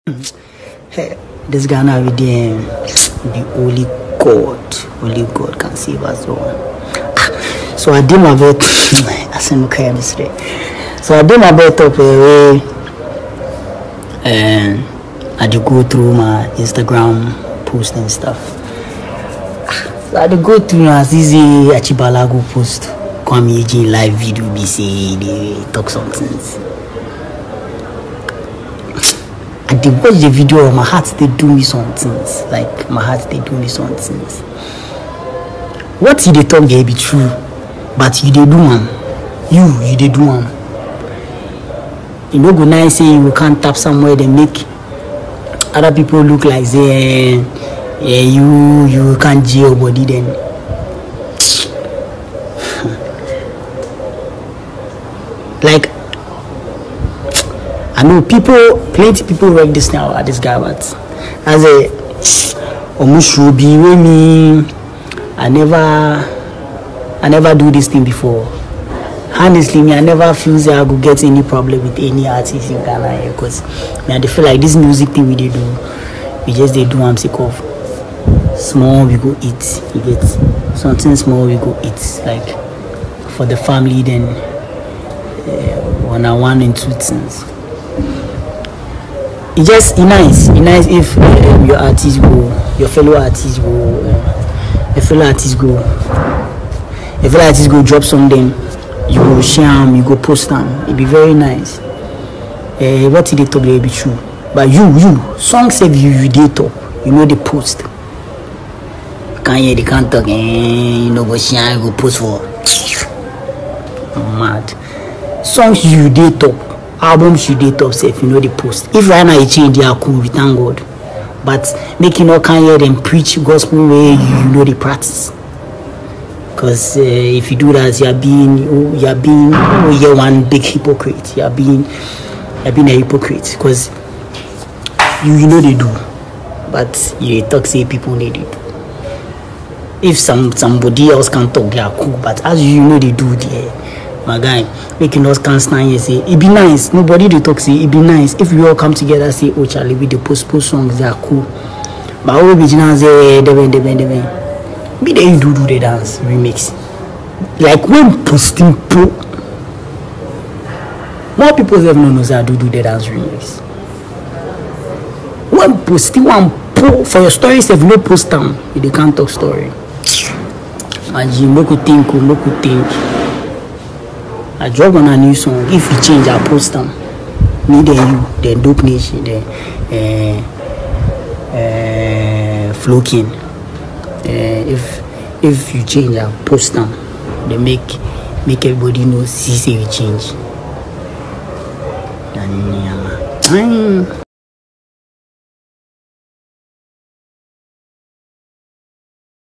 Hey, this Ghana with the only God can save us all. So I did my best. I said okay yesterday. So I did my best up away, and I did go through my Instagram post and stuff. So I did go through as easy Achibalago post, come here live video, be say they talk something. I did watch the video, my heart they do me something. Like my heart they do me something. What you they talk they be true, but you they do one. You they do one. You know go nice say you can't tap somewhere they make other people look like say you can't jail your body then. Like I know plenty people wreck this now at this guy, but as a Omushubi with me, I never do this thing before. Honestly, me I never feel that I could get any problem with any artist in Ghana here, because I feel like this music thing we do, we just they do I'm sick of. Small we go eat, you get something small we go eat, like for the family then 1 and 2 things. It's just nice if your artist go, your fellow artist go drop something, you go share them, you go post them. It be very nice. What did they talk they be true, but you songs if you they talk, you know they post. Can't hear they can't talk, you know go share, go post for. Mad songs you they talk. Albums you date up safe, you know the post. If right now you change, they are cool, we thank God. But making all kind hear them preach gospel way, you know the practice. Because if you do that, you're being one big hypocrite. You're being a hypocrite. Because you know they do, but you talk say people need it. If somebody else can talk, they are cool. But as you know they do, my guy, making us can't stand here say it be nice. Nobody they talk say it be nice if we all come together say oh Charlie with the post songs they are cool. But all be say deben. Be there you do the dance remix. Like when posting pro, more people have known us do the dance remix. When posting one pro for your stories if no post them, they can't talk story. Imagine make you think. I drop on a new song. If you change, I post them. Me then Dope Nation, then Flow King. If you change, I post them. They make everybody know. See, say you change.